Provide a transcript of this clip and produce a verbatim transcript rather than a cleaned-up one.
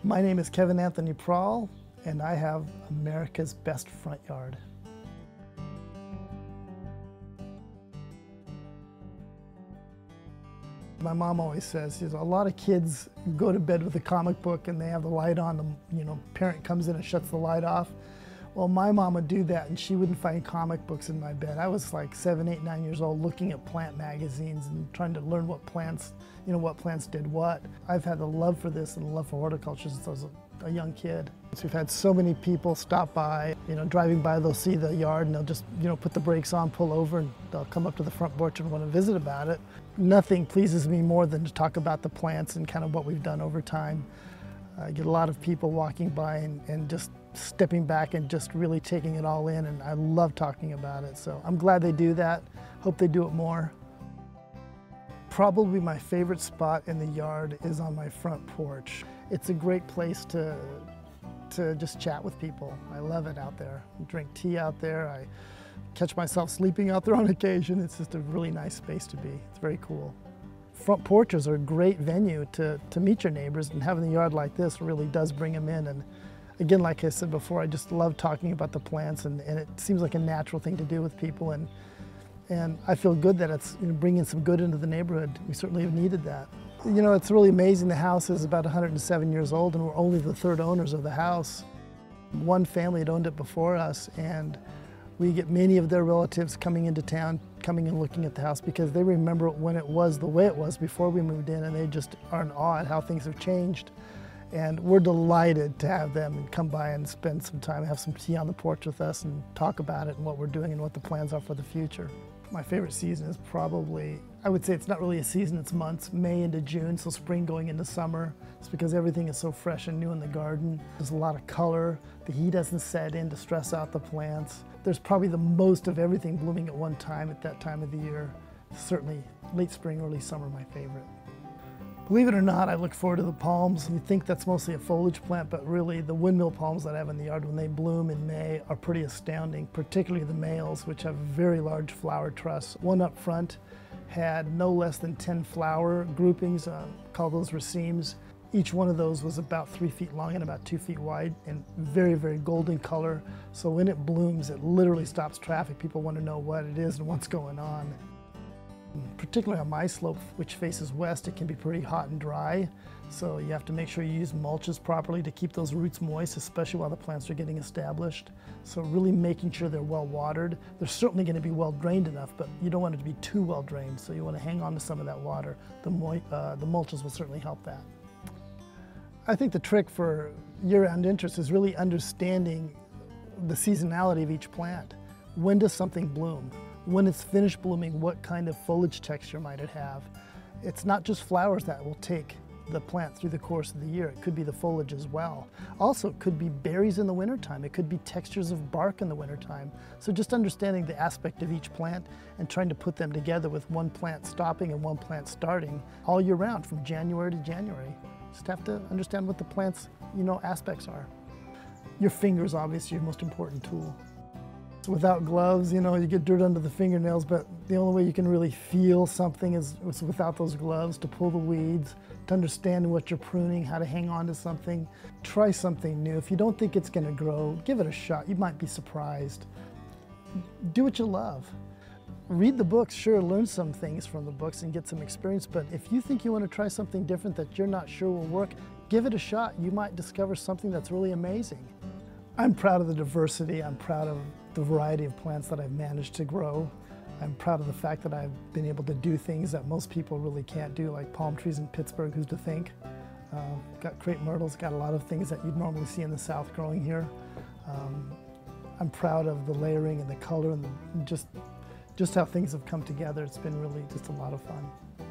My name is Kevin Anthony Prahl, and I have America's best front yard. My mom always says, you know, a lot of kids go to bed with a comic book and they have the light on, the you know, parent comes in and shuts the light off. Well, my mom would do that and she wouldn't find comic books in my bed. I was like seven, eight, nine years old looking at plant magazines and trying to learn what plants, you know, what plants did what. I've had the love for this and the love for horticulture since I was a, a young kid. So we've had so many people stop by, you know, driving by, they'll see the yard and they'll just, you know, put the brakes on, pull over, and they'll come up to the front porch and want to visit about it. Nothing pleases me more than to talk about the plants and kind of what we've done over time. I get a lot of people walking by and, and just stepping back and just really taking it all in, and I love talking about it. So I'm glad they do that. Hope they do it more. Probably my favorite spot in the yard is on my front porch. It's a great place to, to just chat with people. I love it out there. I drink tea out there. I catch myself sleeping out there on occasion. It's just a really nice space to be. It's very cool. Front porches are a great venue to, to meet your neighbors, and having the yard like this really does bring them in. And again, like I said before, I just love talking about the plants, and, and it seems like a natural thing to do with people. And, and I feel good that it's, you know, bringing some good into the neighborhood. We certainly have needed that. You know, it's really amazing. The house is about one hundred seven years old, and we're only the third owners of the house. One family had owned it before us, and we get many of their relatives coming into town, coming and looking at the house because they remember when it was the way it was before we moved in, and they just are in awe at how things have changed. And we're delighted to have them come by and spend some time, have some tea on the porch with us and talk about it and what we're doing and what the plans are for the future. My favorite season is probably, I would say it's not really a season, it's months, May into June, so spring going into summer. It's because everything is so fresh and new in the garden. There's a lot of color. The heat doesn't set in to stress out the plants. There's probably the most of everything blooming at one time at that time of the year. Certainly late spring, early summer, my favorite. Believe it or not, I look forward to the palms. You think that's mostly a foliage plant, but really the windmill palms that I have in the yard when they bloom in May are pretty astounding, particularly the males, which have a very large flower truss. One up front had no less than ten flower groupings, uh, called those racemes. Each one of those was about three feet long and about two feet wide and very, very golden color. So when it blooms, it literally stops traffic. People want to know what it is and what's going on. Particularly on my slope, which faces west, it can be pretty hot and dry. So you have to make sure you use mulches properly to keep those roots moist, especially while the plants are getting established. So really making sure they're well watered. They're certainly going to be well drained enough, but you don't want it to be too well drained. So you want to hang on to some of that water. The, mo uh, the mulches will certainly help that. I think the trick for year-round interest is really understanding the seasonality of each plant. When does something bloom? When it's finished blooming, what kind of foliage texture might it have? It's not just flowers that will take the plant through the course of the year. It could be the foliage as well. Also, it could be berries in the wintertime. It could be textures of bark in the wintertime. So just understanding the aspect of each plant and trying to put them together with one plant stopping and one plant starting all year round from January to January. Just have to understand what the plant's, you know, aspects are. Your finger is obviously your most important tool. So without gloves, you know, you get dirt under the fingernails, but the only way you can really feel something is, is without those gloves, to pull the weeds, to understand what you're pruning, how to hang on to something. Try something new. If you don't think it's going to grow, give it a shot. You might be surprised. Do what you love. Read the books, sure, learn some things from the books and get some experience, but if you think you want to try something different that you're not sure will work, give it a shot. You might discover something that's really amazing. I'm proud of the diversity. I'm proud of the variety of plants that I've managed to grow. I'm proud of the fact that I've been able to do things that most people really can't do, like palm trees in Pittsburgh, who's to think? Uh, got crepe myrtles, got a lot of things that you'd normally see in the South growing here. Um, I'm proud of the layering and the color and the, just, just how things have come together. It's been really just a lot of fun.